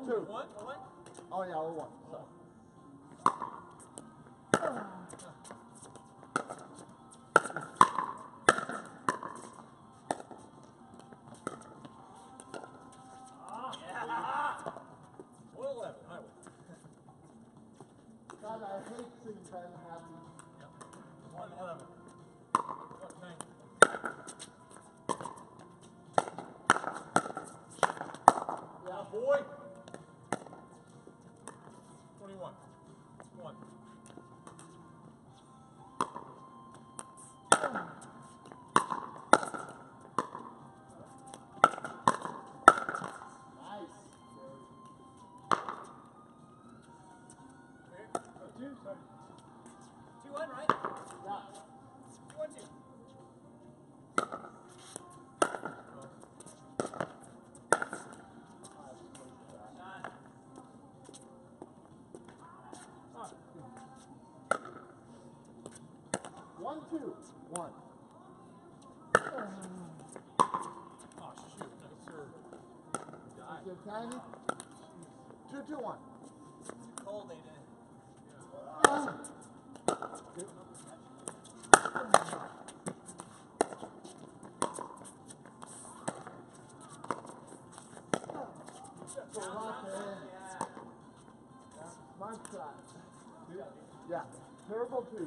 2. One? Oh yeah, 1. Sorry. God, I hate seeing Ben happy. Yep. 111. What time? Yeah, boy. 21. 1. Nice. 2, sorry. 2-1, right? Yeah. 2-1-2. One, 2, 1. Oh, shoot. Nice serve. Is it tiny? 2, 2, 1. Cold, ain't it? Smart shot. Yeah. Terrible 2.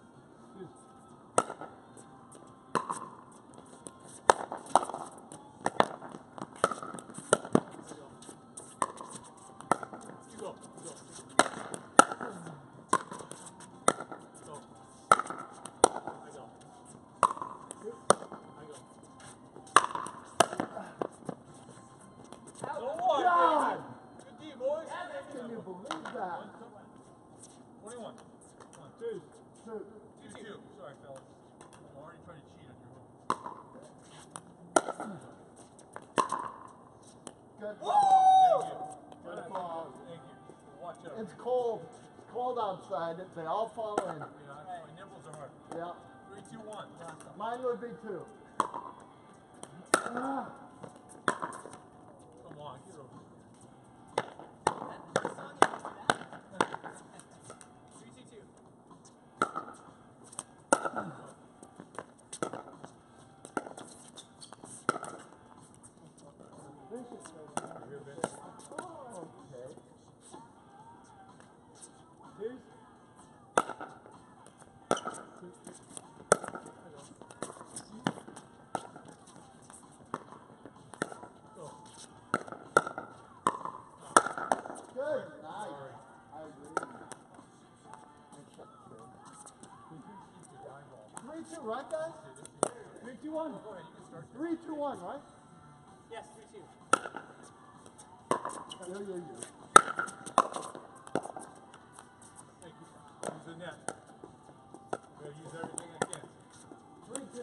Go. God! Good D, boys. Can you believe that? 21. 2. 2. 2. Sorry, fellas. I'm already trying to cheat on your hook. Good. Thank you. Good ball. Thank you. Watch out. It's cold. It's cold outside. They all fall in. Yeah, my nipples are hard. Yeah. 3, 2, 1. Mine would be 2. Come on, get over here. 3-2-2. Here, Ben. Oh, okay. 2. Good. Nice. I agree. 3, 2, right, guys? 3, 2, 1. 3, 2, 1, right? Yes, 3-2. Yeah. Thank you. Use the net. I'm going to use everything I can. 3, 2, 2. 2-3.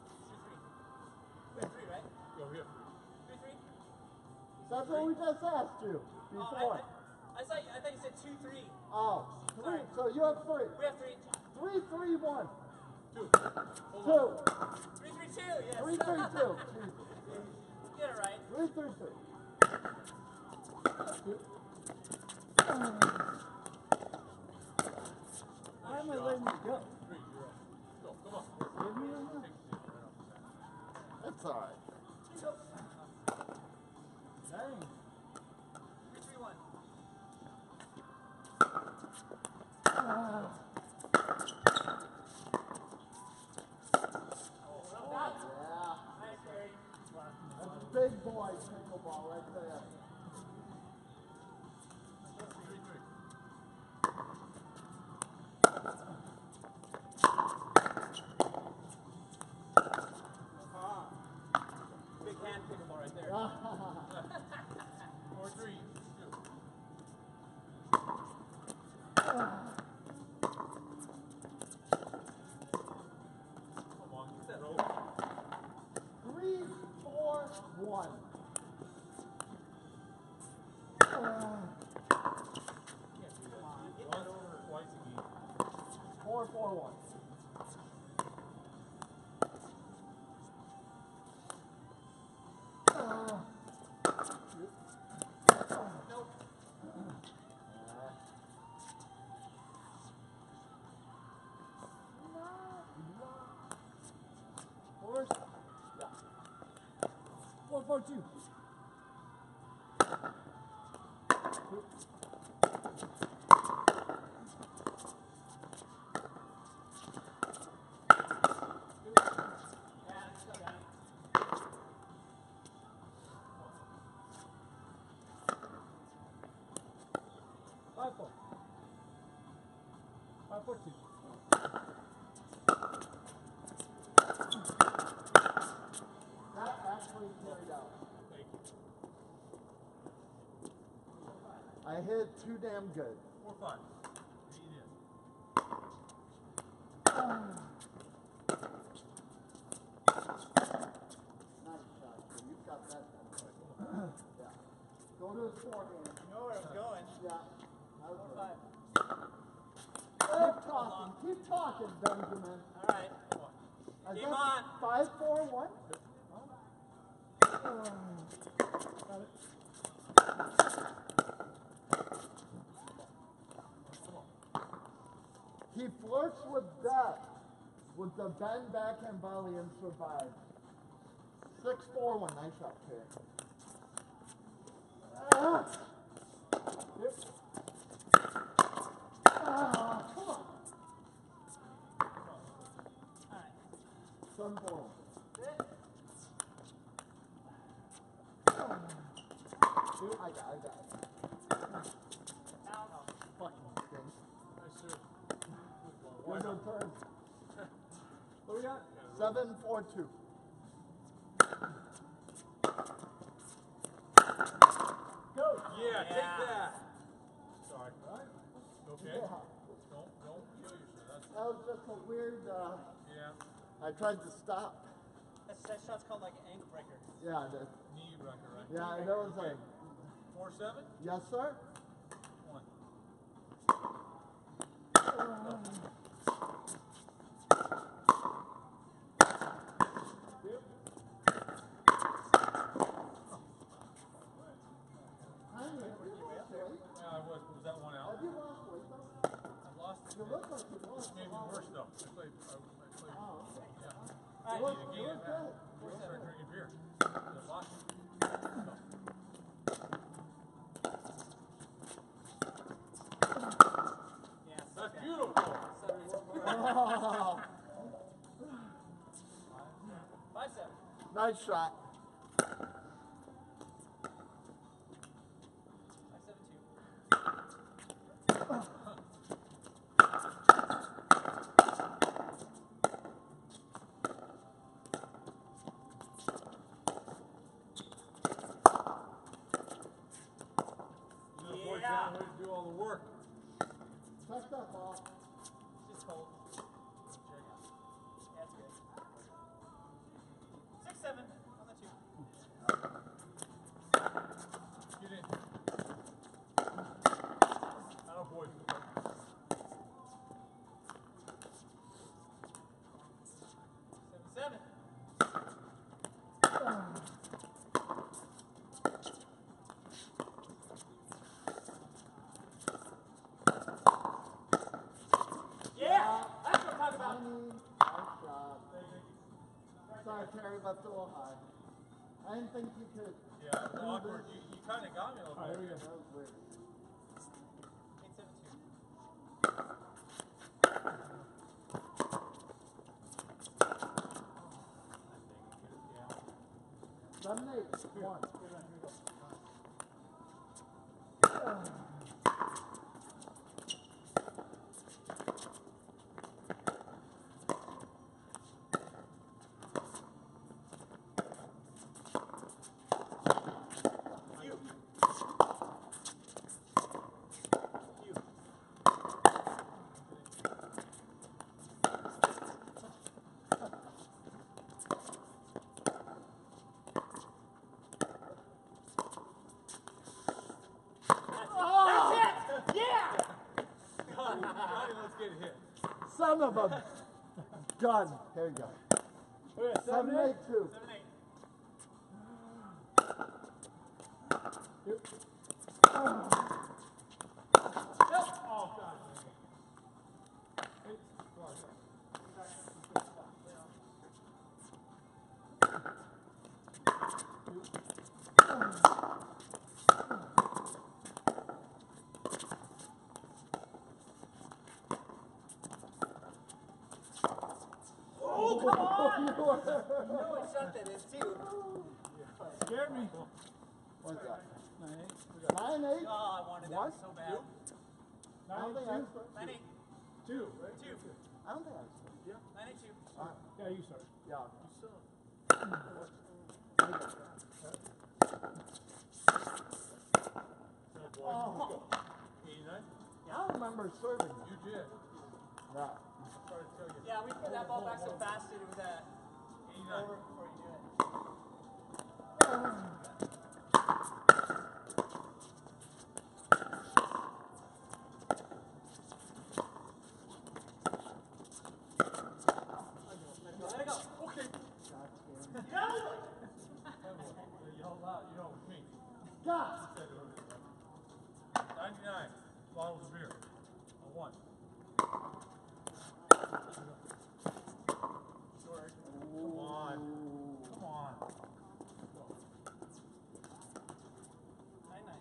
We have 3, right? Go here. 3-3? That's what we just asked you before. I thought you said 2-3. Oh, 3. Sorry. So you have 3. We have 3. 3, 3, 1. 2. 2. 3-3-2, yes. 3, 3, 2. Get it right. 3, 3, 3. Why am I letting you go? 3, 0. Go, come on. Give me a minute. That's all right. Dang. 3-3-1. Yeah. Nice, Cary. That's big boy pickleball right there. 3, 3. Big hand pickleball right there. 4, 3, 2. Come on, get that over. 3, 4, 1. Can't do that. Once or twice a game. 4, 4, 1. Nope. 4-4-2. That actually carried out. I hit too damn good. 4-5. Nice shot, sir. You've got that done. Yeah. Go to his forehand. You know where I'm going. Yeah. That was 4-5. Keep talking. Keep talking, Benjamin. All right. Game on. 5-4-1. Got it. He flirts with death with the bend backhand volley and survives. 6-4-1. Nice shot, Cary. Yep. Come on. 7-4-1. Dude, I got it. Fucking thing. Nice serve. One good turn. What we got? 7-4-2. Go. Yeah, take that. Sorry. Right? Okay. Yeah. Don't kill yourself. That's, That was just a weird, yeah. I tried to stop. That shot's called like an ankle breaker. Yeah, the, Knee breaker, right? yeah, that was like, 4-7? yes, sir? 1. Yeah, I was. Was that one out? Have you lost weight though? I lost it. You look like you This lost. made me worse though. I played. Oh, okay. Yeah. All right. You look Need to gain it back. good. I started drinking beer. I lost it. Yeah. That's beautiful. Oh. 5-7. Nice shot. 5-7-2. You know, boys got a way to do all the work. Touch that ball. It's just cold. Yeah, that's good. 6-7 on the 2. Get in. I don't boys. 7-7. Yeah, that's what I'm talking about. Nice shot. Sorry, Cary left a little high. I didn't think you could. Yeah, it was awkward. You kind of got me a little bit. That was weird. 8-7-2. Yeah. 7-8-1. Son of a gun. There you go. 7-8-2. 7-8. Oh, God. bet that is too. Scared me. What's that? 9-8. 9-8? Oh, I wanted that What? one so bad. I don't think I was. 9-8. 2, right? 2. I don't think I was. 9-8-2. Yeah, you start. Yeah. Oh, 89? I remember serving. You did. Yeah. Sorry to tell you. Yeah, we put that ball back so fast that it was 89. over before you knew it. Let it go. Okay. Yeah. Yell loud, you know, with me. God. 99. Bottles of beer. A 1. Sorry. Come on. Come on. 9-9.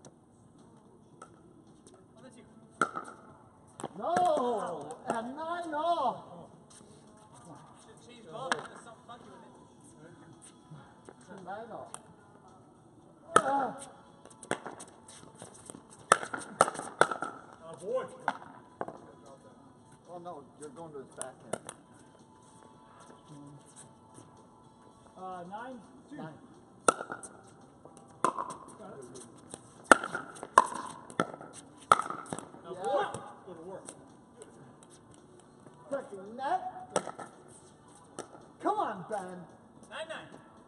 1-2. No! And 9-all. Should change ball. There's something funky with it. 9-all. Oh, boy. Oh no, you're going to his backhand. 9-2. 9. Got it. Now, Yeah. boy. Go to work. Freaking net. Come on, Ben. 9-9.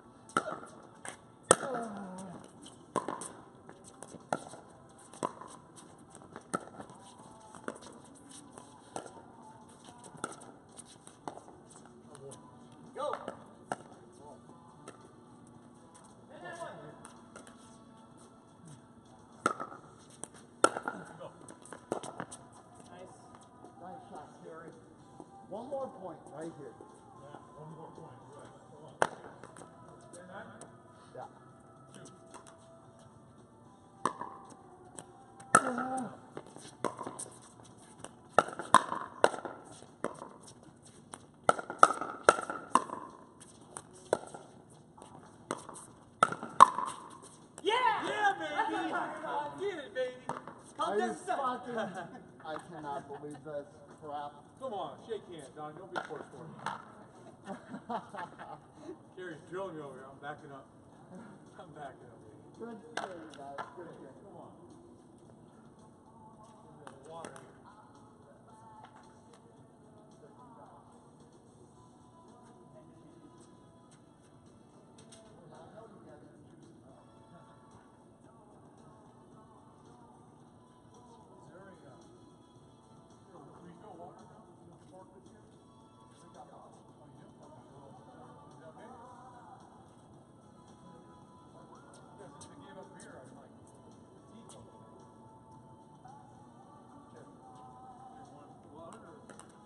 Go. 10-9-1. Go. Nice. Nice shot, Cary. One more point right here. Yeah, one more point. Right. Hold on. 10-9? Yeah. 2. Yeah! Yeah, That's what I'm baby! talking about. Get it, baby! Are Calm you down, son. fucking... I cannot believe this crap. Come on, shake hands, Donny. Don't be forced for me. Cary's drilling me over here. I'm backing up. I'm backing up, baby. Good game, guys. Good game. Come on. A little water here. Refill water now? Park this here? Oh, you do? Is that okay? Yeah, since they gave up beer, I'm like, tea company. Okay. You want water or?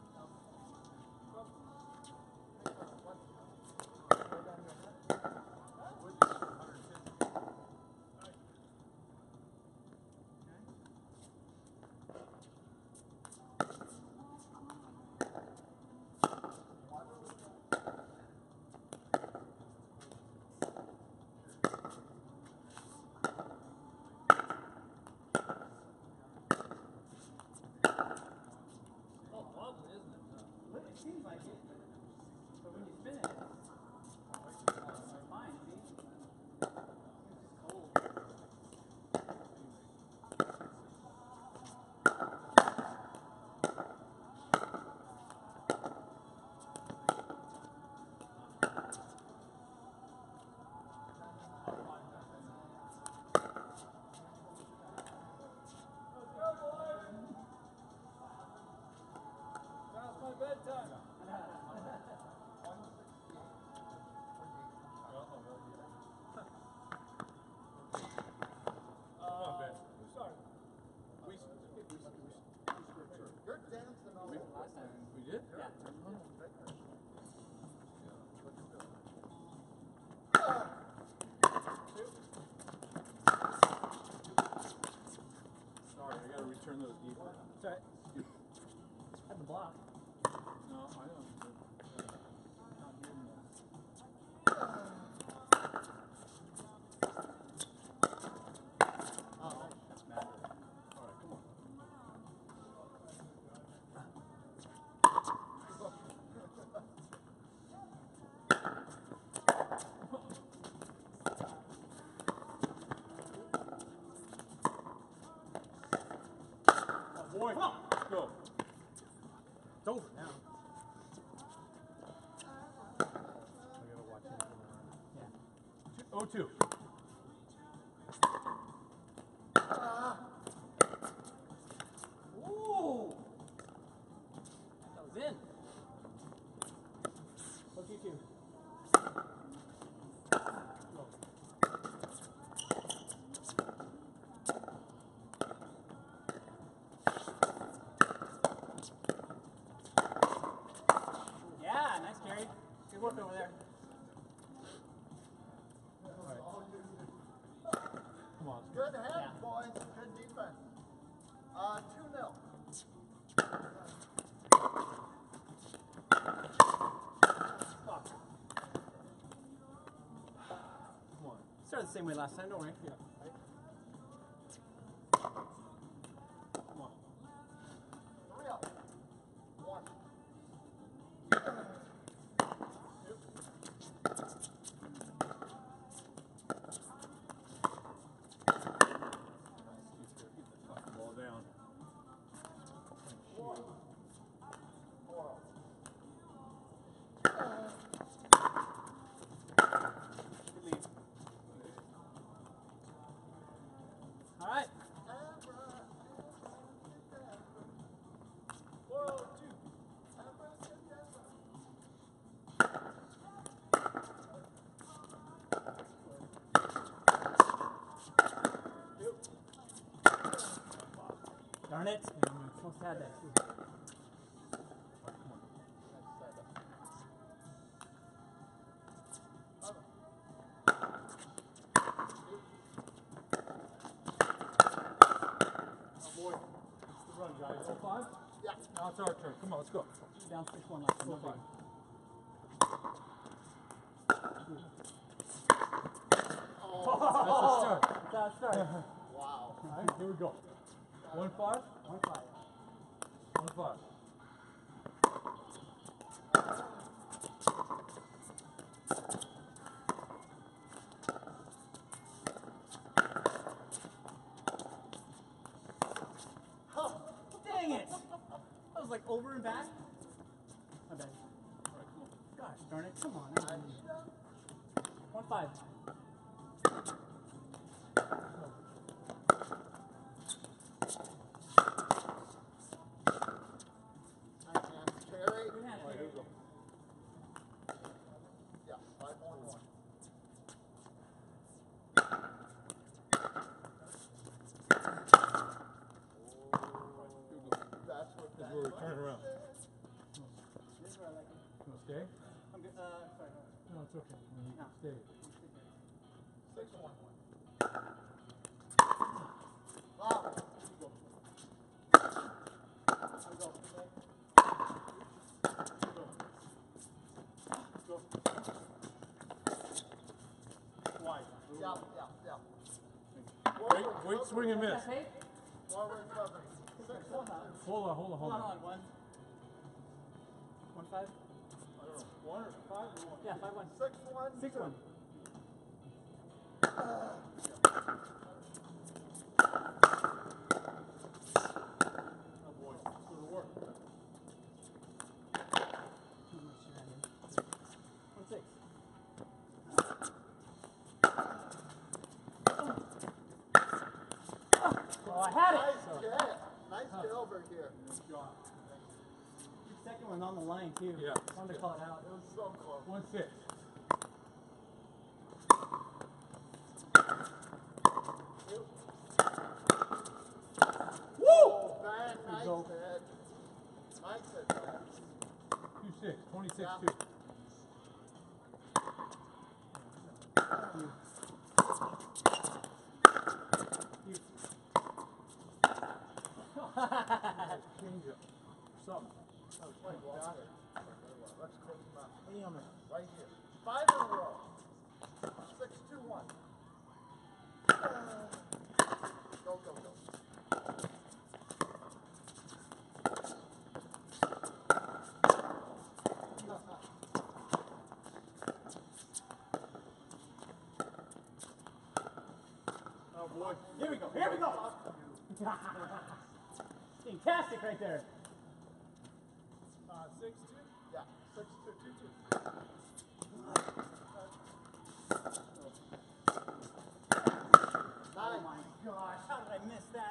Oh, wobbly, isn't it? But it seems like it. But when you spin it, it's fine, see? It's cold. Past my bedtime. Ben. Sorry. You're dancing all over. Last time. We did? Yeah. Sorry, I gotta return those deep. Sorry. At the block. No, I don't. Not getting boy. Come on. Let's go. It's over now. I gotta watch him. Yeah. 0-2. Ooh. That was in. Look you two. Yeah, nice Cary. Good work over there. Come on. Good hands, Yeah. boys. Good defense. 2-0. Come on. Started the same way last time, don't worry. Yeah. Come on. 3-0. 1. Knock the ball down. 4. Good lead. All right. 4-2. Darn it. Almost had that too. Oh boy. Good run, guys. 0-5? Yeah. Now it's our turn. Come on, let's go. Down 6-1 last time. 0-5. Oh, That's a start. wow. Alright, here we go. 1-5? 1-5. 1-5. Dang it! That was like over and back. My bad. Alright, come on. Gosh darn it. Come on. 1-5. Cary. Good hand, Alright, here we go. Yeah, 5-1-1. That's what This is where we turn around. This is where I like it. You want to stay? I'm good. Sorry. No, it's okay. No. Stay. 6-1. Wow. Wide. Yeah, yeah, yeah. Wait, swing and miss. That tape? Forward cover. 6-1. Hold on. Hold on. 1. 1-5? I don't know. 1 or 5 or 1? Yeah, 5-1. 6-1. 6-1. Oh boy, it's going to work. 1-6. Oh, I had it! Nice hit. Nice hit over here. Good job. The second one on the line, too. Yeah. Wanted to call it out. It was so close. 1-6. Woo! Man, nice go. hit. Nice hit, man. 2-6. 26-2. Yeah. Change it. Something. Let's close him out. Damn it. Right here. 5 in a row. 6-2-1. Go, go, go. Oh boy. Here we go. Here we go. Fantastic right there. 6-2. Yeah, 6-2. 2-2. Oh my gosh, how did I miss that?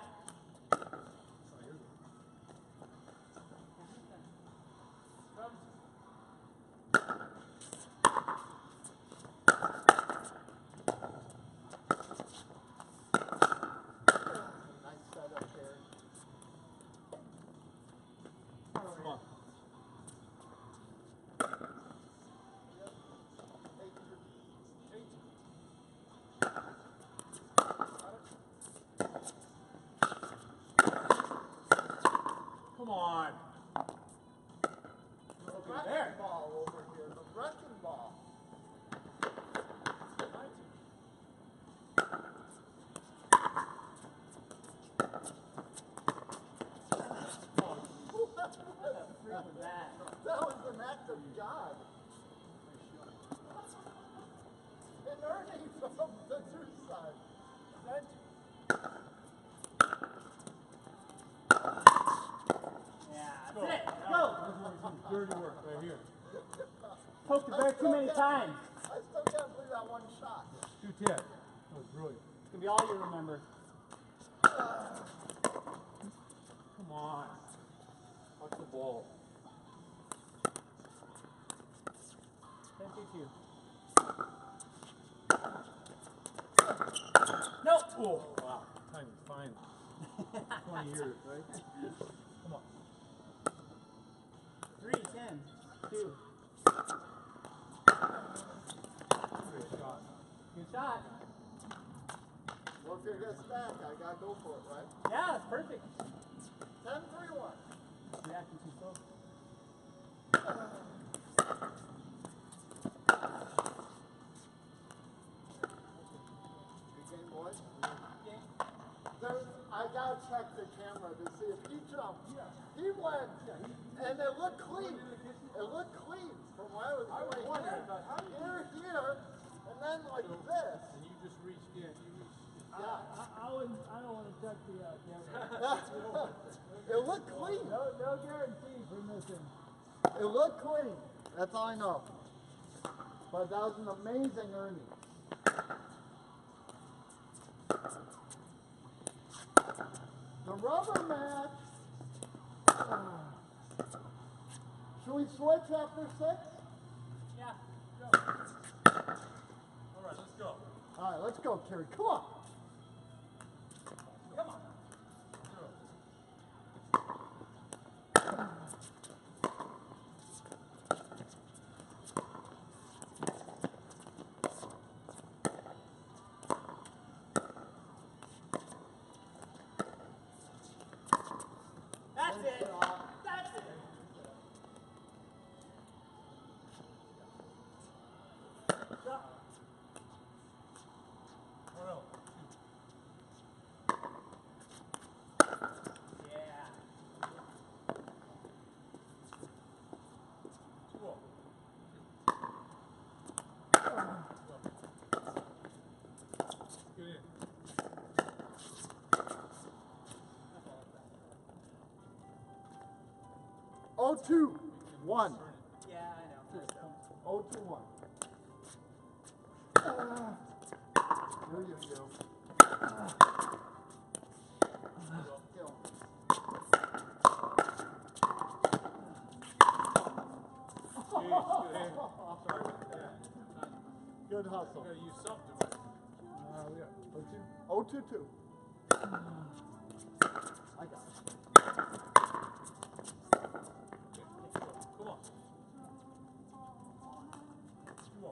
Nice setup, Cary. Come on. Come on. The Okay, wrecking there. ball over here. The wrecking ball. What the freak was that? That was an act of God. And Ernie from the other side. Yeah, that's it. Go. Dirty work right here. Poked the bear too many times. I still can't believe that one shot. 2-10. That was brilliant. It's gonna be all you remember. Come on. Watch the ball. 10-2-2. Nope. Oh, wow. Timing's fine. 20 years, right? Come on. 3, 10, 2. Great shot. Good shot. Well, if you're gonna stack, I gotta go for it, right? Yeah, that's perfect. 10-3-1. Reacting too slow. Good game, boys. Okay. I gotta check the camera to see if he jumped. He went, and it looked clean. It looked clean from where I was going here, and then like this. And you just reached in. You reached. Yeah. I don't want to check the camera. It looked clean. No guarantee for missing. It looked clean. That's all I know. But that was an amazing Ernie. The rubber match. Should we switch after 6? Yeah. All right, let's go. All right, let's go, Cary. Come on. Come on. That's it. That's it. Oh, no. Yeah. Cool. Get in. Oh, 2, 1. Yeah, I know. Oh, 2, 1. Here you go. Kill. Jeez, good hand. Sorry about that. Good hustle. Gotta use something. But... Yeah. 0-2. 0-2-2. I got it. Come on. 2-0.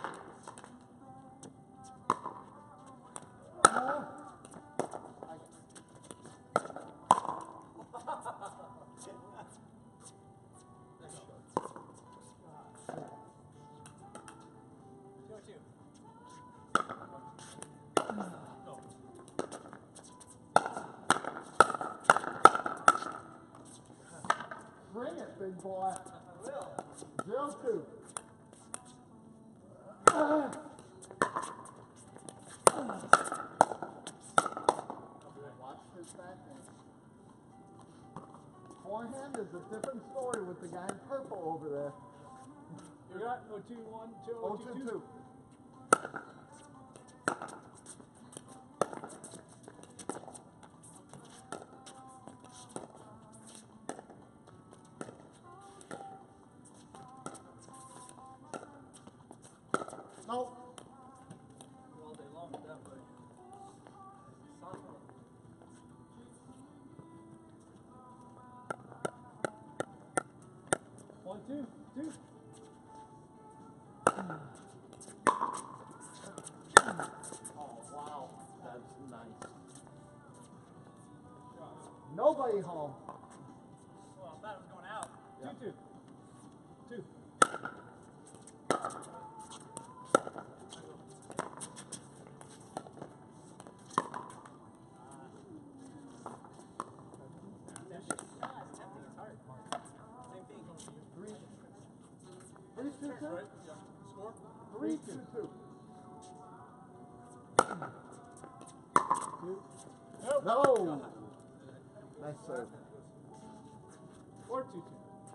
I got it. Go two. Go. Bring it, big boy. I will. 0-2. Watch his backhand. forehand is a different story with the guy in purple over there. You got 0-2-1, 0-2-2. Nope. All day long with that play. Softball. 1-2-2. Oh, wow. That's nice. Nobody home. Well, I thought it was going out. 2-2. 2. It's tempting. It's hard. Same thing. 3-2-2. Right? Yeah. Score? 3-2-2. Nope. No. Nice serve. 4-2-2.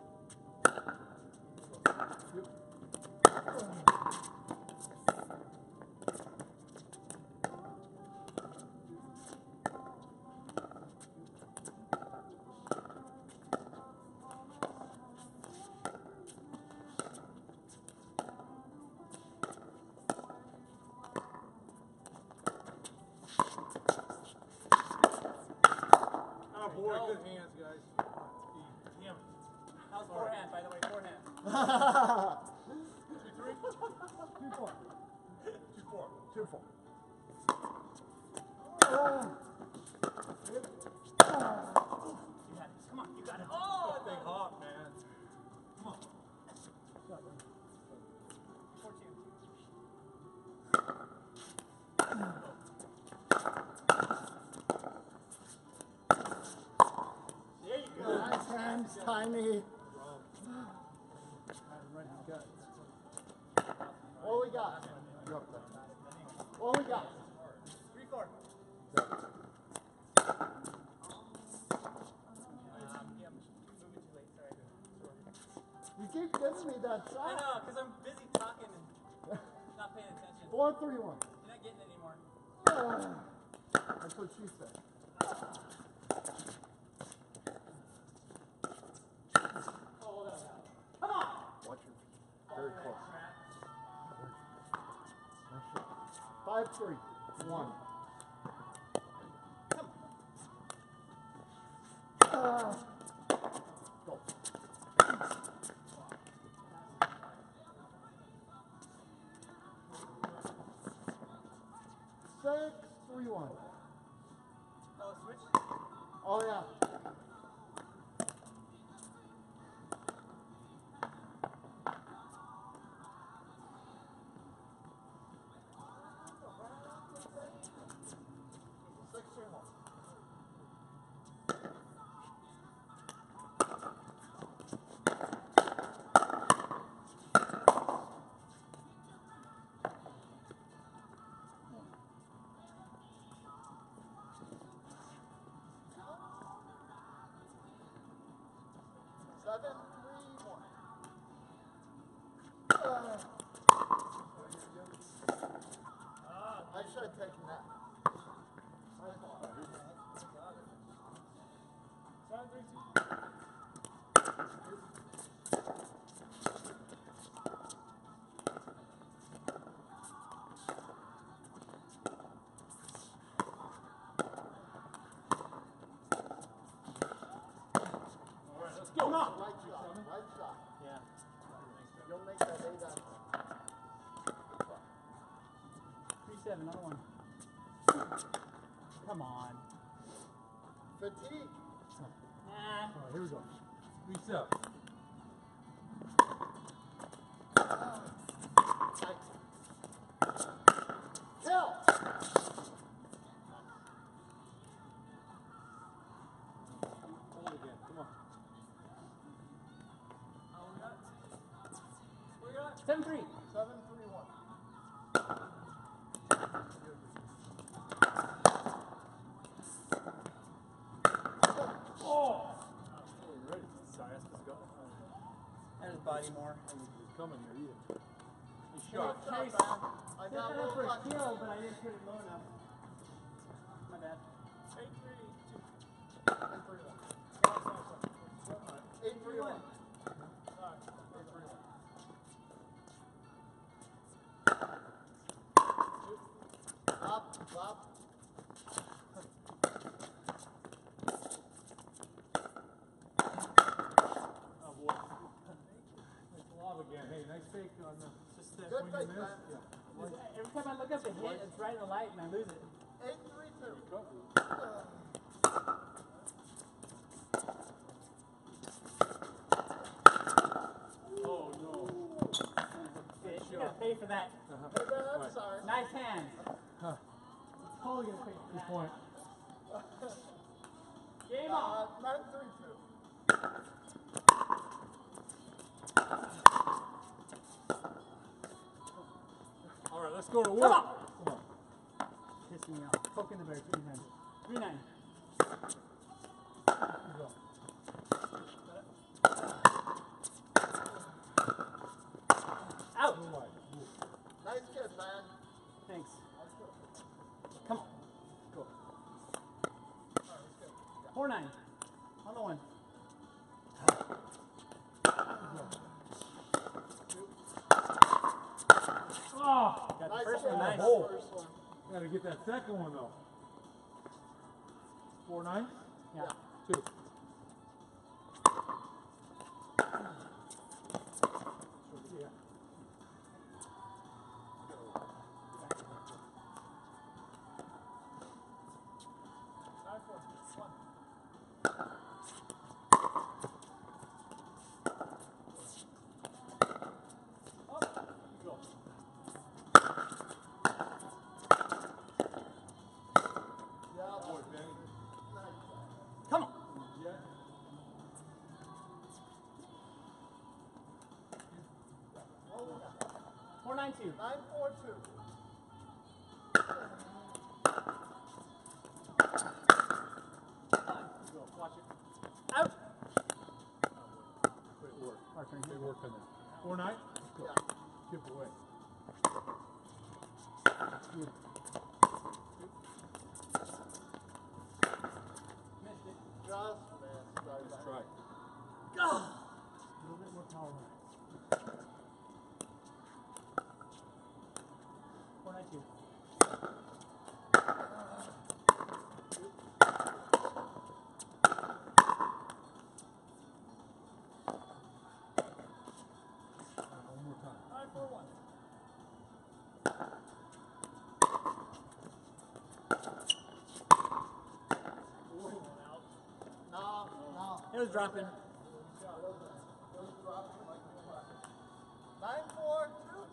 Oh boy, good hands, guys. Damn it. How's forehand, by the way? Forehand. 2-3? 2-4. 2-4. 2-4. You got this. Come on. You got it. Oh, that thing hot, man. Come on. 4-2. There you go. Nice hands, Tiny. Right in his gut. What we got? What we got? 3-4. Yeah, I'm moving too late. Sorry. You keep giving me that I shot. know, because I'm busy talking and not paying attention. 4-3-1. You're not getting it anymore. That's what she said. Oh, that was out. Come on! Watch it. Very close. Nice shot. 5-3-1. Come Go. 6-3-1. Oh, switch? Oh yeah. I should have taken that. My fault. 7-3-2. Come on. Right shot. Right shot. Yeah. You'll make that 8 out. 3-7, another one. Come on. Fatigue. Nah. Alright, here we go. 3-7. Kill. Hold it again. Come on. What we got? 7-3. 7-3-1. Oh! Ready? sliding more. He's coming here, either. He's Shot. shot. Cary's I got set one up for a lucky. kill, but I didn't put it low enough. My bad. 8-3-1. Up, up. Oh, boy. It's love again. Hey, nice fake on the... Just Good When you fake, miss, man. yeah. every time I look up and hit, it's right in the light and I lose it. 8-3-2. Oh, no. Okay, you gotta pay for that. Hey, man, I'm Right. sorry. Nice hand. Huh. Totally gonna pay for Good that. point. Game on. 9-3-2. All right, let's go to work. Come on. Come on. Pissing me off. Poking the bear 3 times. 3-9. Here we go. Out. Go wide. Move. Nice kid, man. Thanks. Come on. Go. 4-9. On the one. Oh! Got the Nice first kid. one. Nice. hole. First one. Gotta get that second one, though. 4-9? Yeah. 2. Yeah. Go. Yeah, Boy, Benny. nice. Come on. Yeah. 4-9-2. 9-4-2. Go. Watch it. Out. Great work. Our turn. Great work on that. 4-9? Go. Yeah. Chip away. Missed it. Just missed. Sorry, Let's buddy. try. Go. A little bit more power on it. 4-9-2. One more time. 5-4-1. No, no. It was dropping. 9-4-2.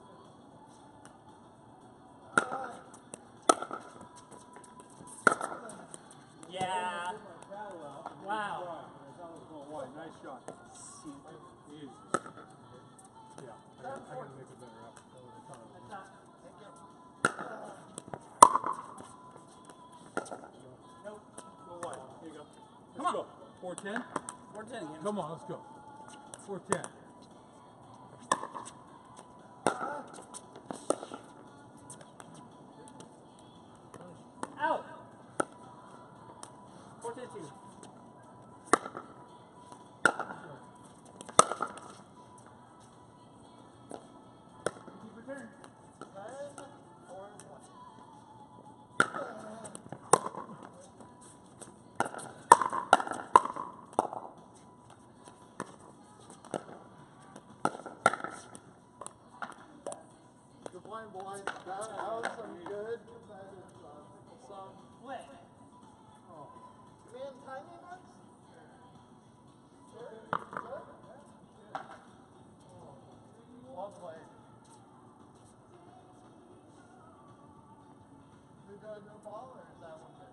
Yeah. Wow. Nice shot. Easy. Yeah, I gotta make it better after. That's not. Nope. Go wide. Here you go. Come Let's on. go. 4-10? 4-10 again. Come on, let's go. 4-10. Out. 4-10-2. Keep return. 10-4-1. Good point, boys. That was some good competitive stuff. Some, Split. you mean tiny ones? Good? Good? Well played. We got a new ball or is that one good?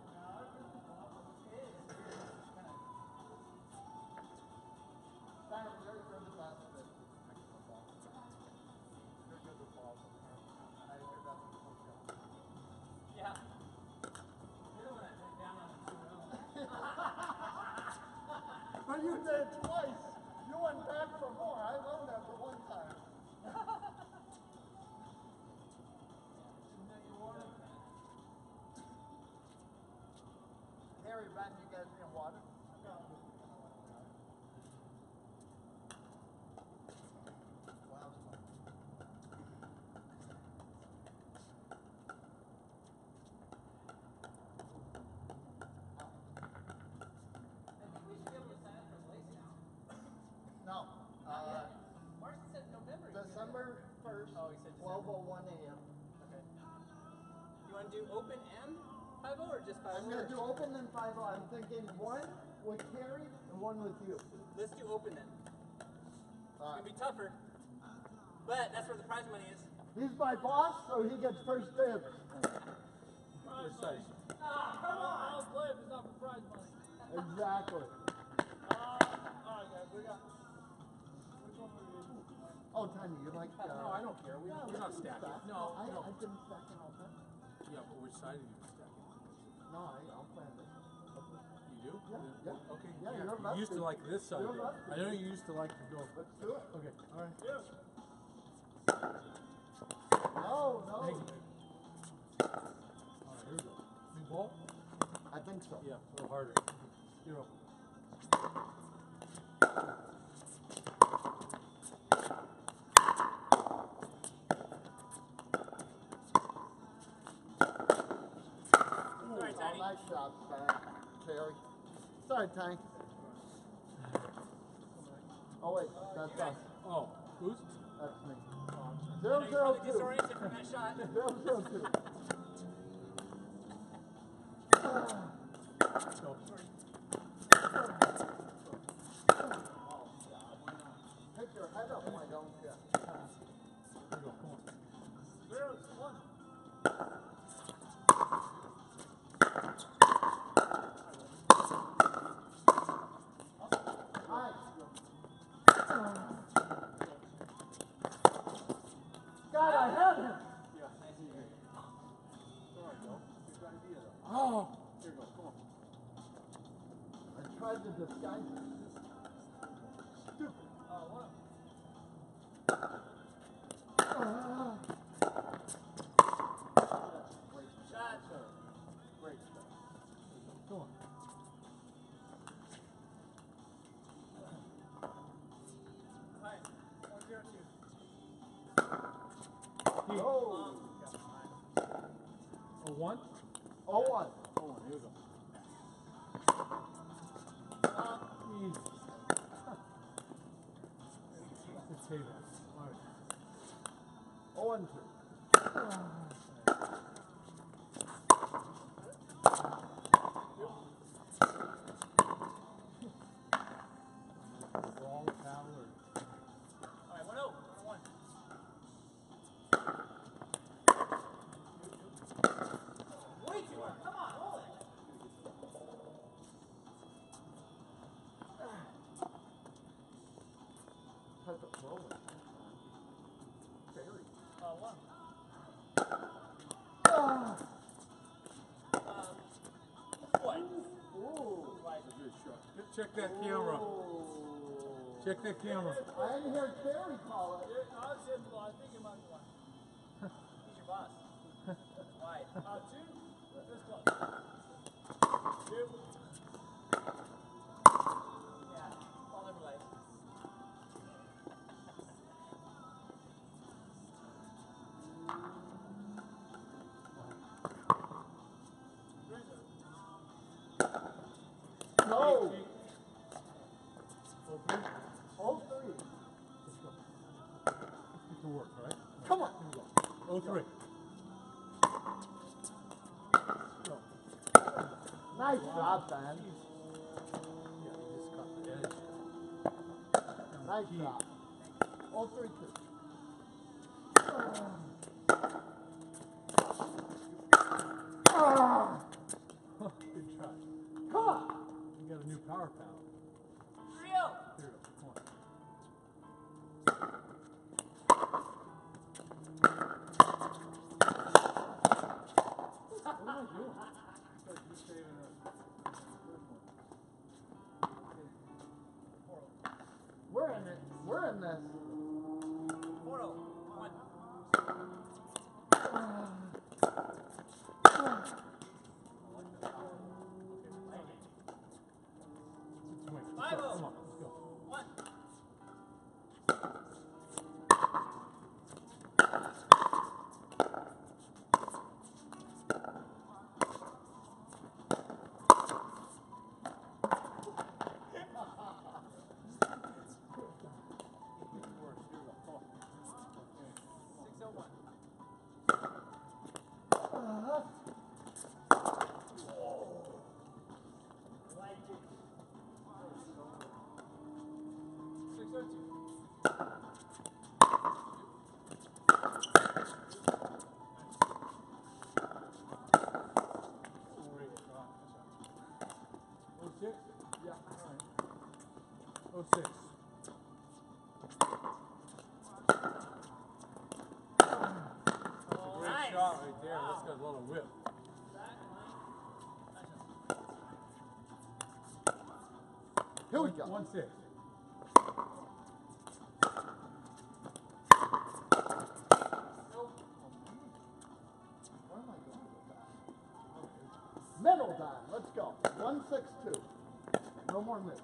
Simon, you're the best of it. You're good with balls. I heard that's what Cary, Ben, you guys need water? No. Martin said November. December 1st, Oh, he said December. 12:01 a.m. Okay. You want to do open and 5-0 or just 5-0? I'm going to do open and 5. I'm thinking one with Cary and one with you. Let's do open then. It's All going right. to be tougher. But that's where the prize money is. He's my boss, so he gets first dibs. Which side? Come on. I'll play if it's not for prize money. Exactly. Alright guys, we got. Which one are we doing? Oh, Tiny, you like... No, I don't care. We're not stacking. No, I no. didn't stack it all the time. Yeah, but which side are you stacking? No, I'll plan it. You do? Yeah, yeah. Okay. Yeah, you're You used to lefty. like this side. You're there. lefty. I know you used to like to go. Let's do it. Okay. All right. No, no. Thank you. All right, here we go. New ball? I think so. Yeah, a little harder. 0. Sorry, Oh, Tiny. nice shot, Cary. Sorry, Tiny. Oh, wait, that's us. Oh, who's? That's me. I know you're probably 0-0-2. disoriented from that shot. 0-0-2. Go. Pick your head up, why don't you? Here we go. Come on. 0-1. Nice. God, I had him. Oh. Here we go. Come on. I tried to disguise it. Stupid. One. Shot. Great stuff. Come on. Alright. 1-0-2. Oh. A 1? 0-1. Oh, 1. Here we go. Easy. The table. All right. 0-2. Ball, foul, or... Alright, 1-0. 1-1. Way too hard. Come on, roll it. Type of rolling. Cary. 1. Ah. What? Ooh. That's a good shot. Check that camera. Ooh. Check that camera. I didn't hear Cary call it. I think it might be one. He's your boss. Wide. 2. This close. 2. Yeah. Ball never lies. No. Oh, 3. 0-3. Let's go. Let's get to work, all right? Come on. Here we go. Oh, 3. Go. Nice job, Ben. Yeah, he just caught the edge. Nice Key. job. 0-3-2. Ah. Good try. Come on. You got a new power pal. 3-0. Here we go. Come on. What am I doing? Like you saving a first one. We're in it. We're in this. 4-0. 1. 1-6. Great Nice. shot right there. That's got a little whip. Here we go. 1-6. Where am I going with that? Middle dime. Let's go. 1-6-2. No more miss.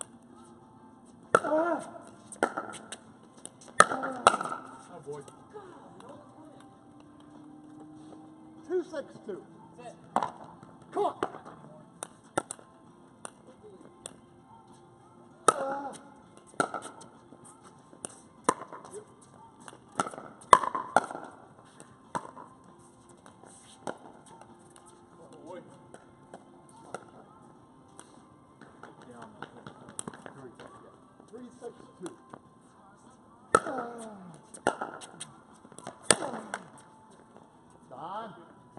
Oh boy. 2-6-2. That's it. Come on. Oh boy. Down. 3-6-2. Don.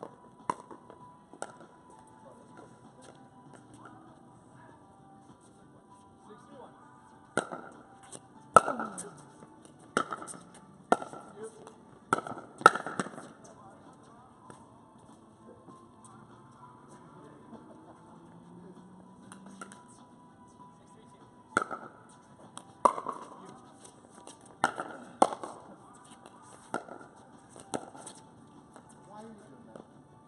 Why are you doing that?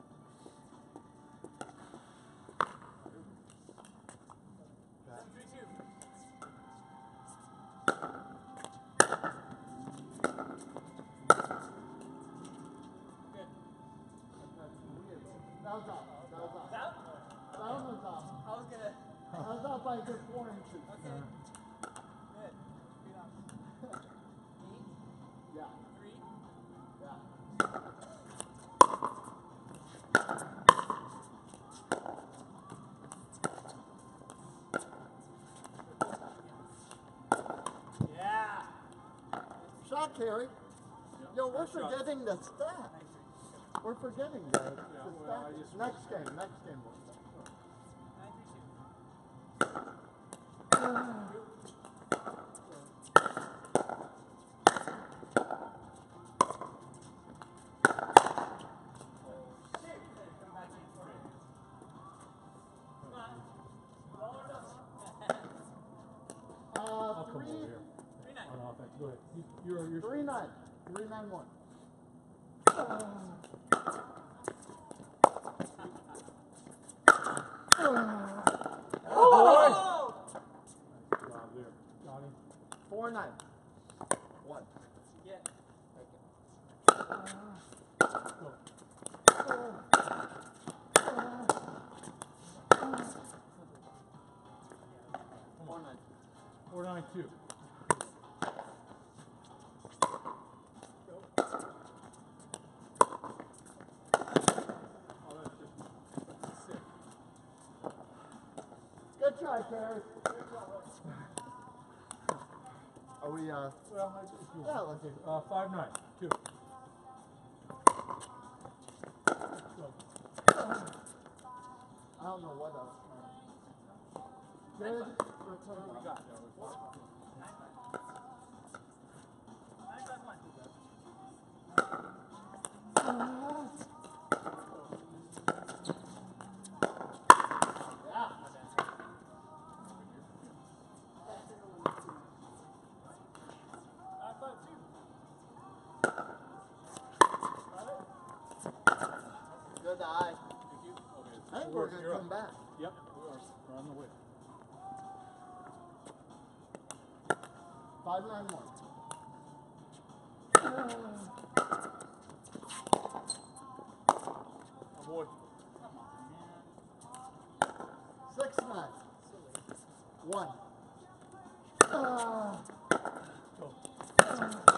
That was off. That was off. Out? That one was off. I was gonna. That was off by a good 4 inches. Okay. Good. Good on. 8, Yeah. 3. Yeah. Yeah. Shot, Cary. Yo, we're Nice shot. forgetting the stat. We're forgetting the well, stat. I just- Next game. Next game. We'll 9-3-2. I'll come over 3-9. here. On offense. Go ahead. You're 3-9. 3-9-1. Oh! Nice job there. Donny. 4-9. 1. Yeah. Go. 4-9. 4-9-2. Oh, that's just sick. Good try, Cary. Are we, Well, yeah, let's do 5-9. 2. Go. I don't know what else. Good return. What you got there? 9-5-1. Yeah. Good eye. Thank you. Okay. I think You're we're going to up. come back. Yep, we are. We're on the way. 5-9-1. Oh boy. 6-9. 1. Go.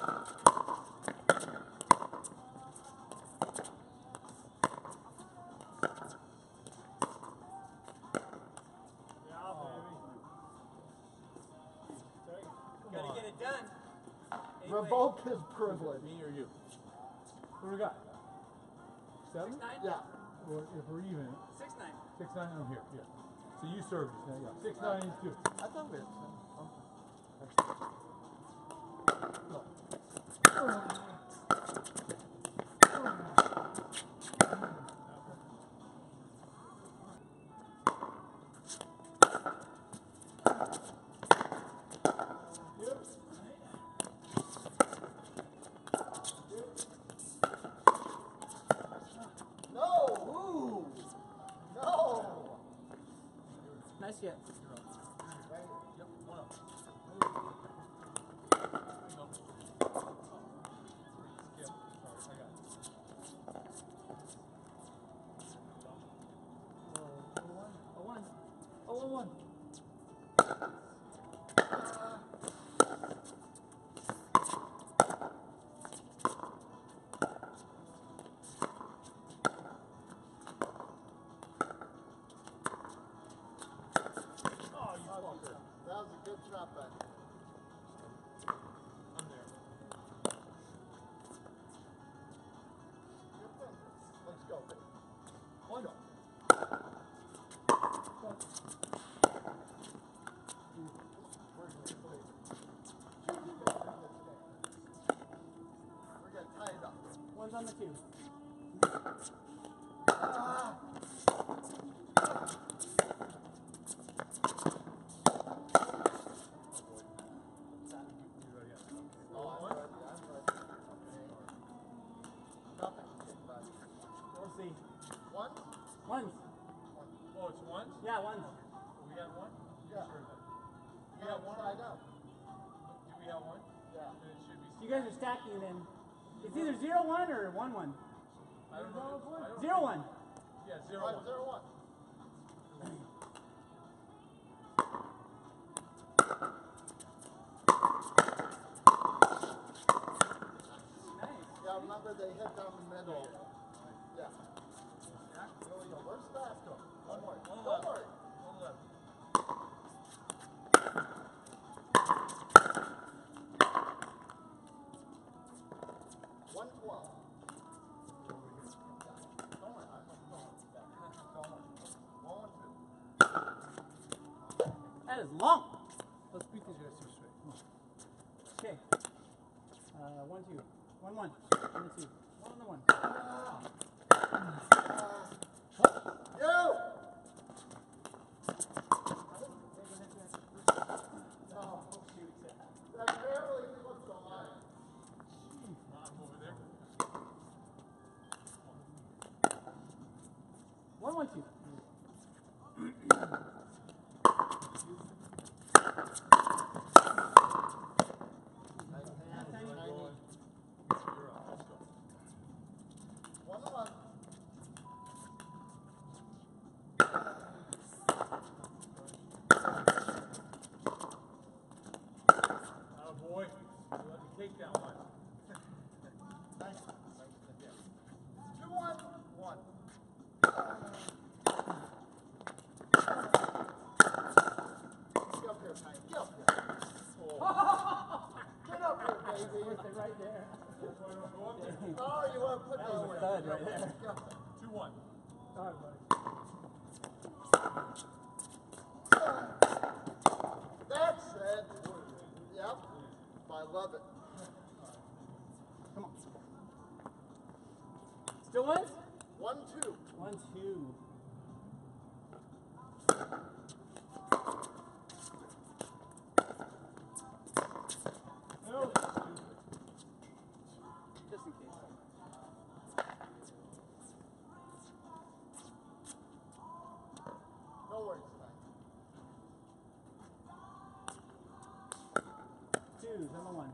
Gotta get it done. Anyway, Revoke his privilege. Me or you? What do we got? 7? 6-9? Yeah. Or if we're even, 6-9. 6-9. I'm here. Yeah. So you served us. Yeah. 6-9-2. I thought we had 7. Oh. Nice hit. Yep, 1 up. Skip. Sorry, I got it. Oh, 1. That was a good shot, Ben. I'm there. Let's go. One go. We're getting tied up. 1's on the 2. We'll see. One? 1s. Oh, it's 1? Yeah, 1s. We have 1? Yeah. Sure then. We have one tied up. Do we have 1? Yeah. Then it should be. You guys are stacking then. It's either 0-1 or 1-1. I don't know. 0-1. Yeah, 0 Right, 1. 0-1. Nice. Yeah, remember they hit down the middle. Yeah. Here we go. Where's that? One more. Don't worry. 112. Don't worry, I'm not going back. Don't worry. 112. That is long. Let's beat these guys 2 straight. Okay. 1, 2. 1, 1. 1 and 2. 1 and 1. You! That barely clipped the line. I'm over there. 1, 1, 2. Boy, let me take that one. Nice. 2-1. 1. Get up here, Ty. Get up here. Get up here, baby. Right there. That's why I don't go up there. Oh, you want to put That those was a there. thud right there. Get up there. 2-1. All right, buddy. That's it. Yep. I love it. Come on. Still 1s? 1-2. 1, 2. No. Just in case. No worries tonight. 2s on the 1.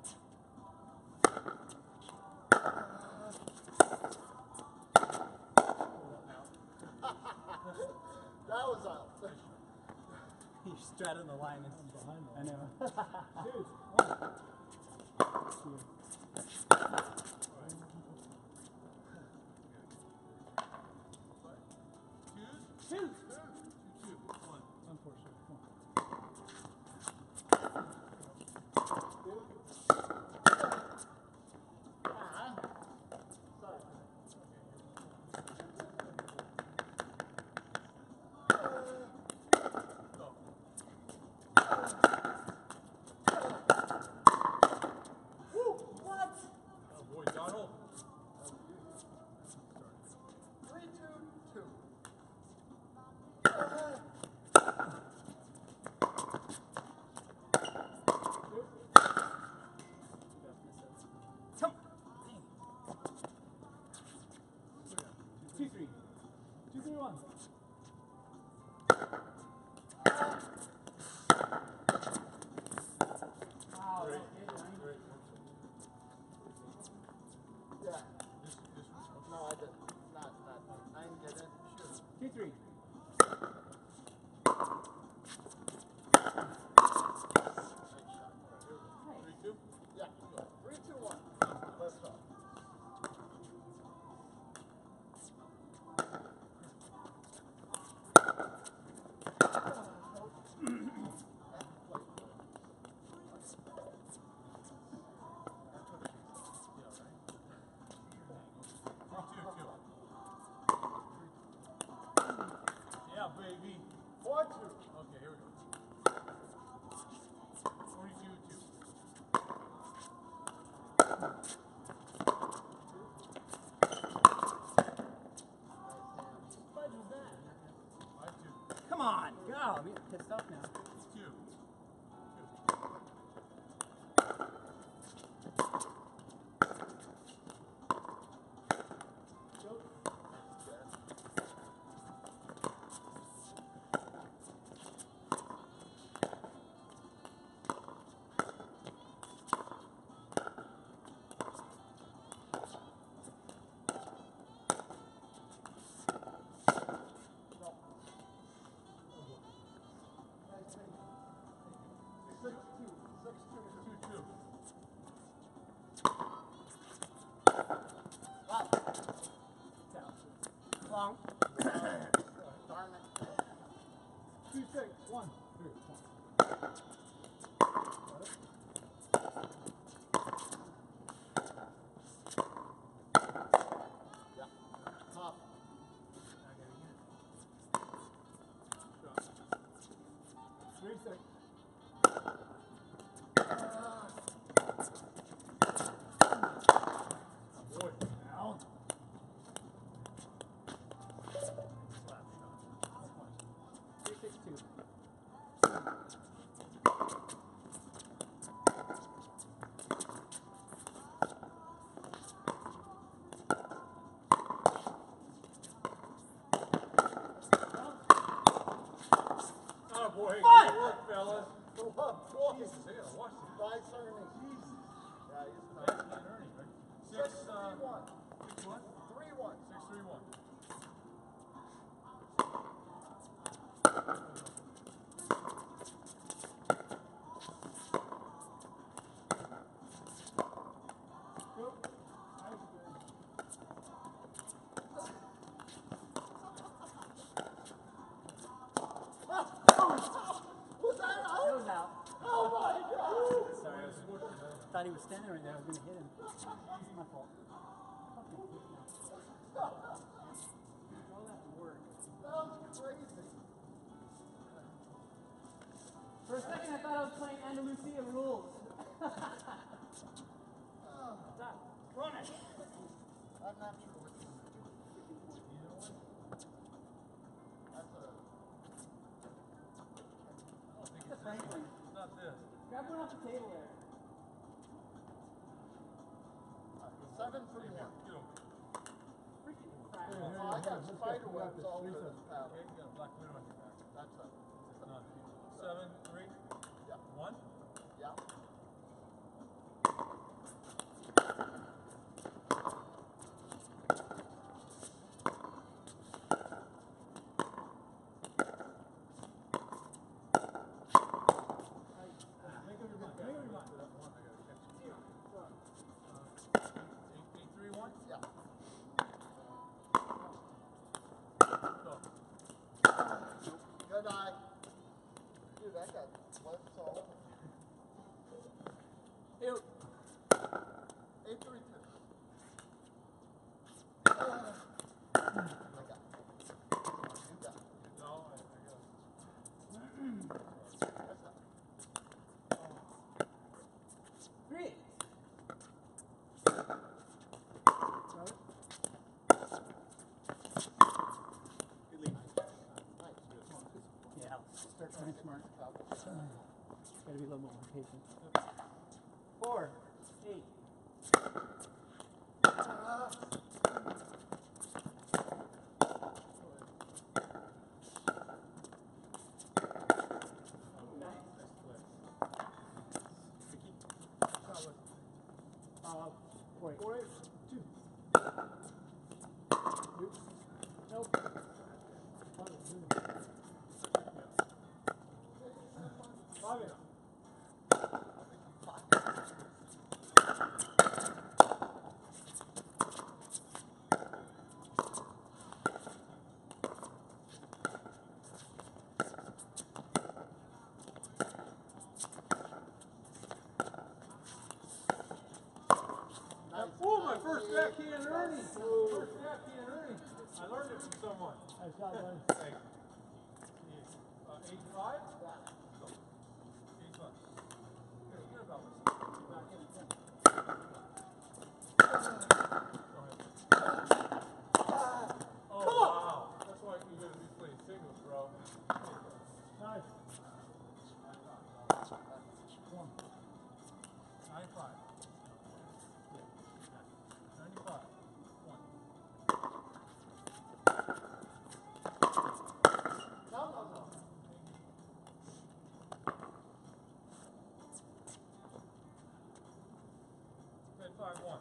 That was out. You're straddling the line. I know. 2s. 1. 2. Twos. 1. Unfortunately. Come on. Yeah, baby. 4-2. Okay, here we go. 42-2. What was that? 5-2. Come on, go. I'm getting pissed off now. It's 2. Long. Darn it. 2-6. 1. 3. 1. Yeah. Top. 3-6. Boy, down. Slap shot. 3-6-2. Oh boy, What? good work, fellas. Good luck, boys. Jesus, they gotta watch this. Nice Ernie. Jesus. Yeah, he's That's nice. not Ernie, right? 6-3-1. 6-1? 3-1. 6-3-1. Was that That out? was out. Oh my God. Sorry, I thought he was standing right there. I was going to hit him. It's my fault. Fucking hit him. All that work. That was crazy. For a second, I thought I was playing Andalusia rules. Stop. Run it. I'm not sure what you're doing. That's a... It's a Franklin. It's not this. Grab one off the table there. 7-3-1. Get over. Freaking crap. Oh, I got spider webs all over this paddle. Okay, you got a black widow on your back. That's a... It's not 7-3. Yeah. 1. Yeah. Make up your mind. Make up your mind. 8-3-1. Yeah. Go. Good eye. Dude, that got blood all over. Ew. 8-3-2. I got it. You got it. No, I got it. That's not- 3. Yeah, start playing smart. Gotta be a little more patient. 4, 8. Wait. 4-8. 2. Nope. Oh, my first backhand Ernie. First backhand Ernie. I learned it from someone. Nice job, buddy. Thank you. 5-1.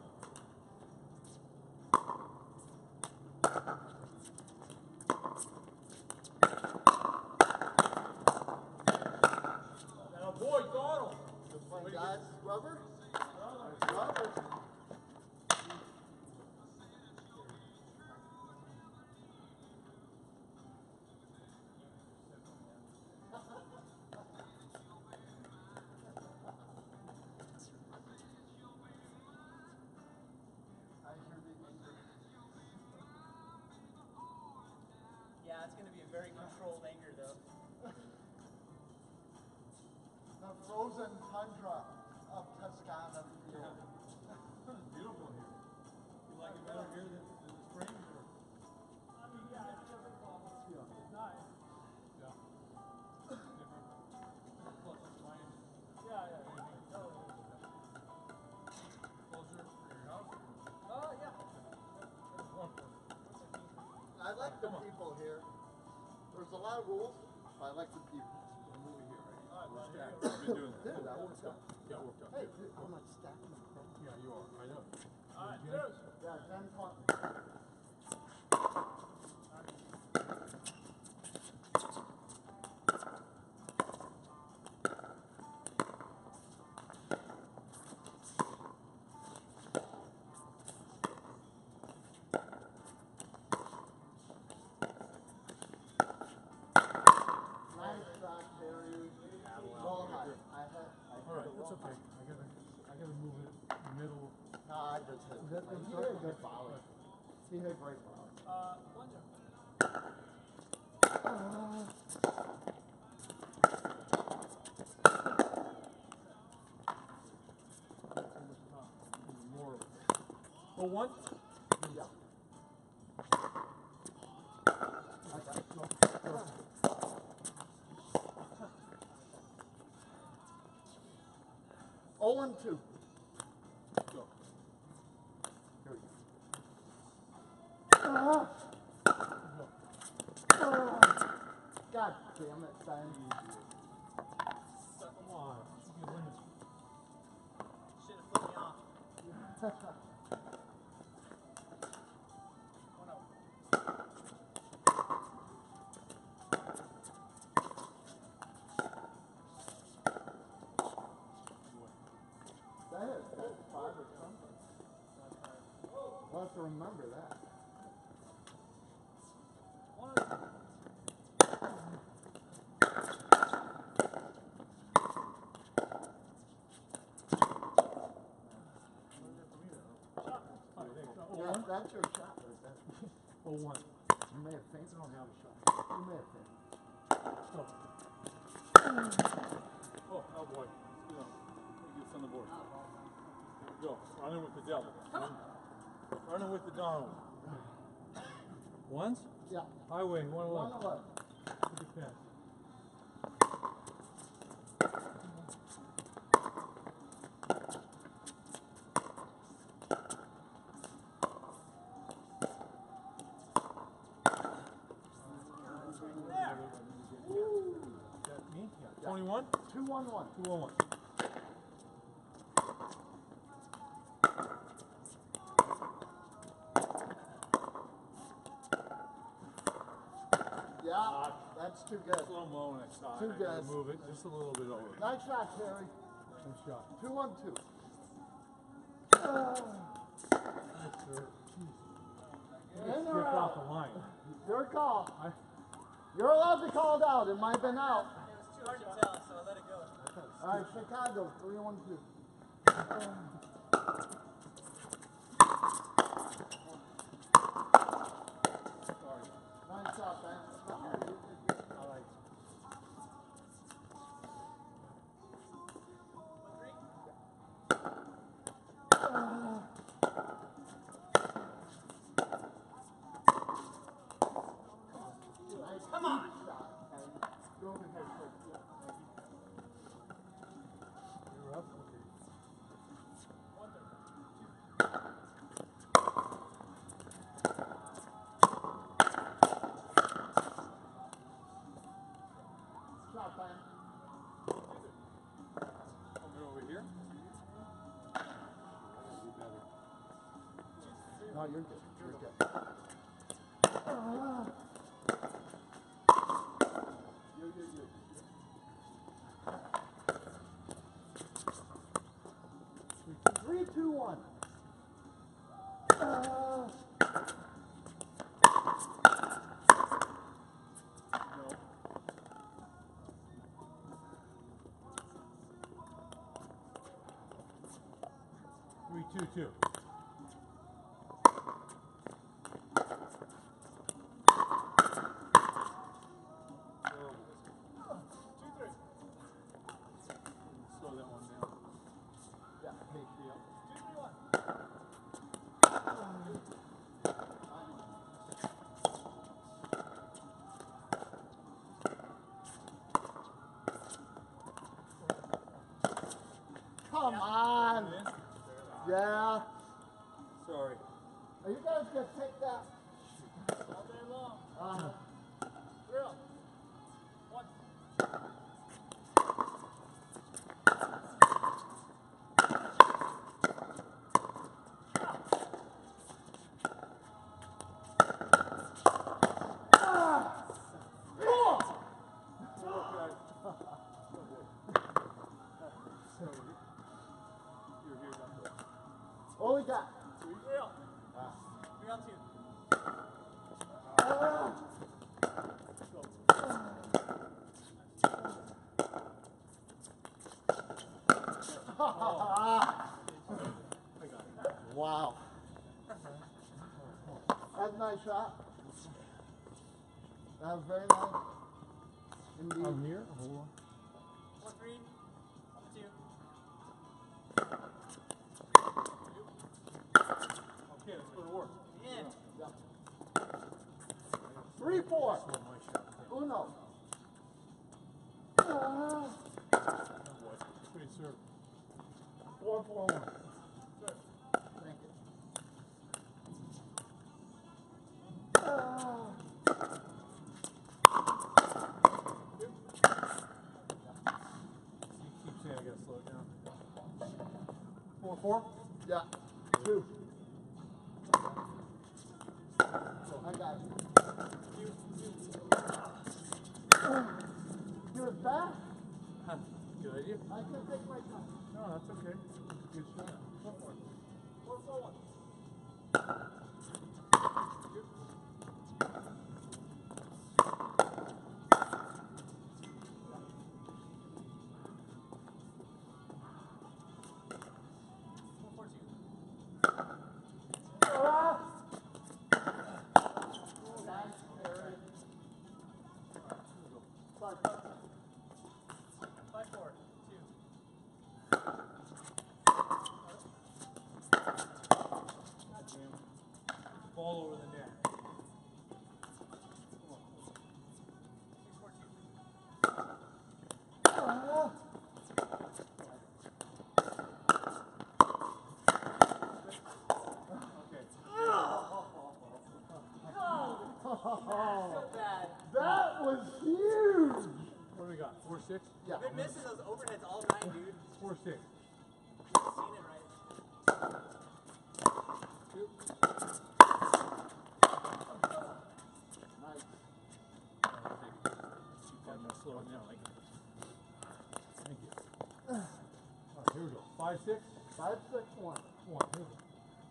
Now, boy, Donald. Good play, guys. Rubber? Rubber. Yeah, it's going to be a very controlled anger, though. The frozen tundra of Tuscana. Yeah. It's beautiful here. You like it better here than the spring? Or? I mean, yeah, it's different problems. Yeah. It's nice. Yeah. Different. Plus, it's Miami. Yeah, yeah. Totally. Closer for your house? Yeah. That's one for I like the people here. There's a lot of rules, but I like the people. I'm over here, right? We're stacked. I've been doing that. Dude, that works out. Yeah, it worked out. Hey, dude, I'm not stacking the thing. Yeah, you are. I know. All right, cheers. Yeah, 10 point. Nice shot, Cary. Roll high. All right, that's okay. I gotta move it middle. No, I just hit. He hit a good volley. He hit a great volley. 1-0. More. Oh, one? Yeah. Oh, 1-2. Go. Here we go. God damn it, Ben. Come on. You can win this. Should have flipped me off. 1-0. That is 5 or something. We'll have to remember that. 1-0. Yeah, that's your shot right there. Oh, one. You may have fainted. I don't have a shot. You may have fainted. Go. Oh, oh boy. You know, he gets on the board. Go. Running with the devil. Running with the Donald. Ones? Yeah. Highway, 111. 111. Look at that. Is that me? Yeah. 21? 2-1-1. 2-1-1. Yeah, that's too good. Slow mo on that side. Too I gotta good. move it just a little bit over. Nice shot, Cary. Good shot. 2-1-2. Nice, sir. In Get or off out? the line. Your call. I, You're allowed to call it out. It might have been out. It was too hard to tell, so I let it go. All right, Chicago, 3-1-2. sorry. Nice shot, Ben. All right. 1-3. Come on. Go over here quick. You're up? Okay. 1-3. Shot, Ben. Coming over here. No, you're good. You're good. You're. 3, 2, 1. No. 3, 2, 2. Slow that one down. Yeah, hey, yeah. 2, 3, 1. Come on. Yeah. Sorry. Are you guys gonna take that? All day long. Uh, Drill. 1. what we got? Drill. 3 on 2. Wow. That's a nice shot. That was very nice. Indeed. I'm here. Hold on. 4, 3 on the 2. Okay, let's go to work. In. 3, 4. Slow my shot down. Uno. Great serve. 4, 4, 1. Thank you. You keep saying I gotta slow it down. 4, 4. Yeah. 2. I got it. Do it fast. Good idea. I can take my time. No, that's okay. Good shot. Go for it. 4, 4, 1. Ball over the net. That was huge. What do we got? 4, 6? Yeah. I've been missing those overheads all night, dude. 4, 6. Seen it right. Nice. I'm gonna slow it down. Thank you. All right, here we go. 5, 6. 5, 6, 1. 1. Here we go.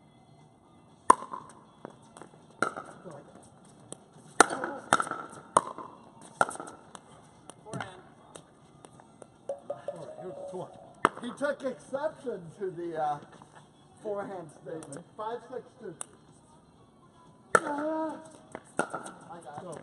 Forehand. All right, here we go. Come on. He took exception to the forehand statement. 5, 6, 2. I got Go. it.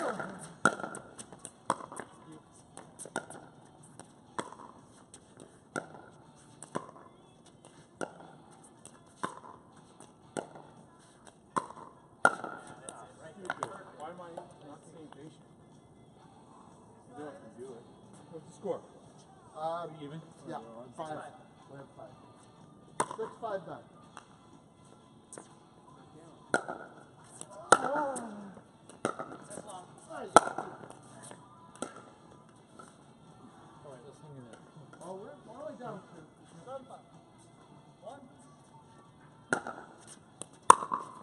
Why am I not staying patient? You know I can do it. What's the score? Even? Yeah, Or we're on? 5. We have 5. 6, 5, 9. That's long. Nice. All right, let's hang in there. Oh, we're only down to 7, 5. 1.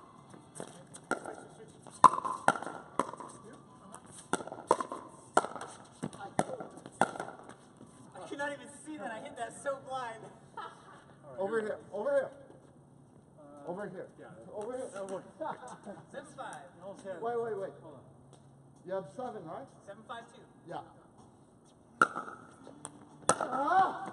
even see that. I hit that so blind. Over here. Over here. Over here. Over here. 7-5. Wait. Hold on. You have 7, right? 7-5-2. Yeah. Ah!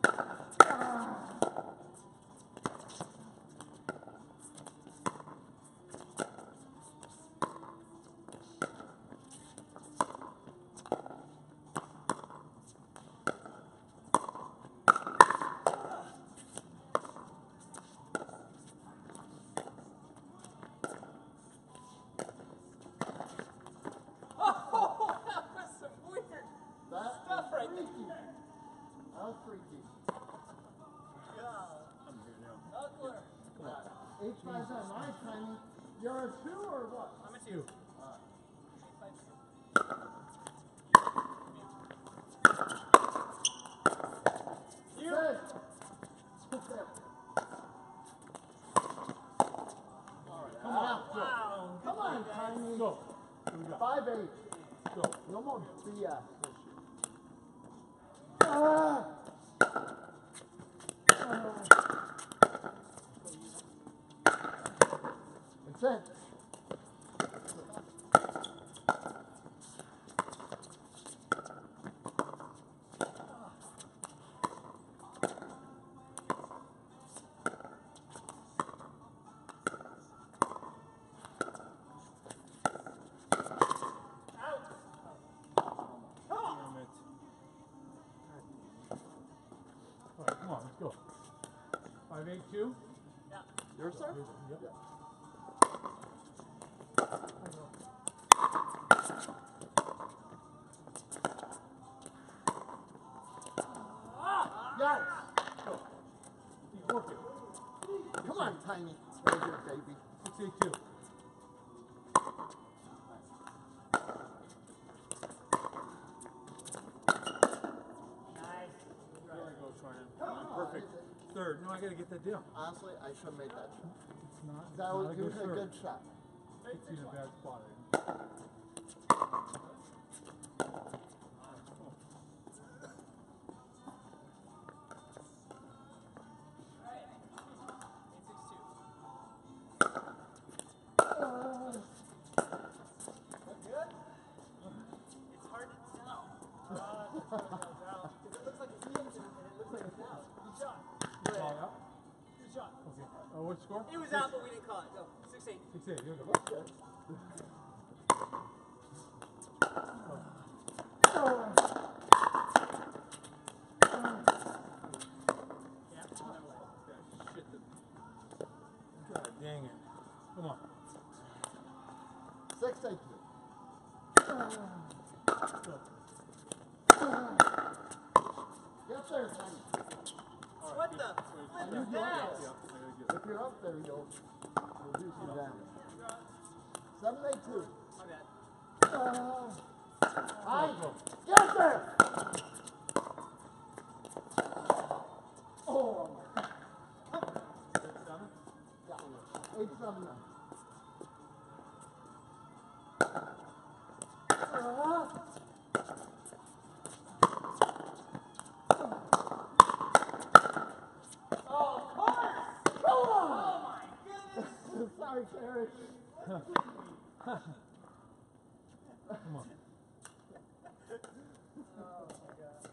Oh, that was some weird That stuff was right freaky. there. That was freaky. I'm here now. Buckler. Come on. 8 5 on my timing. You're a 2 or what? I'm a 2. 8-5-2. You. Wow. Come on, Tiny. Go. Here we go. 5-8. Go. No more BS. Ah! That's it. Damn it. All right, come on, let's go. 5-8-2. Yeah. Your serve? Yep. Yeah. Yes! Keep working. Come on, Tiny. Very good, baby. 6-8-2. Nice. There we go, Trying. Perfect. Third. No, I gotta get that down. Honestly, I should have made that shot. It's not. That it's was not a you good a serve. good shot. It's in a bad spot. Alright. 8-6-2. Good? It's hard to tell. It looks like it's in and it looks like it's out. Good shot. Call out. Good shot. Okay. What score? It was out, but we didn't call it. Go. 6-8. 6-8. Here we go. Okay. Yeah, another way. Shit. God dang it. Come on. 6-8. Get there, Tiny. What the flip is that? If you're up there, you'll do some damage. 7-8-2. My bad. Hi. Get there! Oh, my God. 6-7. Yeah. 8-7. Oh, of course! Oh my goodness! Sorry, Cary. Come on. Oh my god.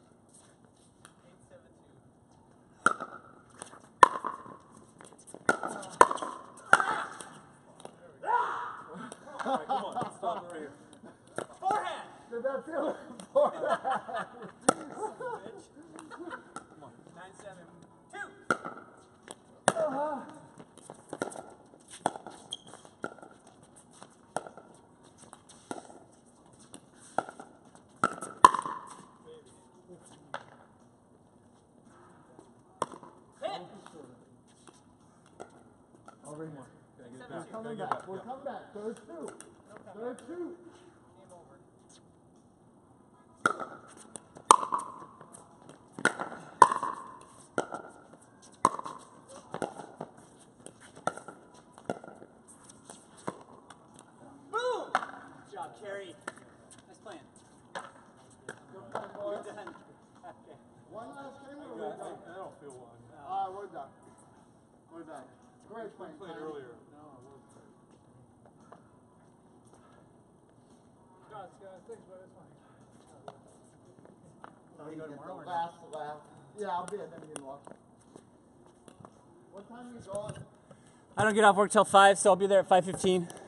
8-7-2. All right, come on. Let's stop it right here. Forehand! Did that feel for Bitch. Come on. 9-7-2. Hit! Over here. Gotta get it We're back. Coming Gotta get it back. back. We're Yeah. coming back. There's 2. There's 2. Game over. Boom! Good job, Cary. Nice plan. Good plan, You're boys. done. Okay. 1 one last game or Yeah, we're done? I don't feel well. We're done. We're done. Great I playing. played Cary. earlier. Thanks, bud. That's fine. So you go tomorrow or Last laugh. Yeah, I'll be at the meeting. What time are you going? I don't get off work till 5, so I'll be there at 5:15.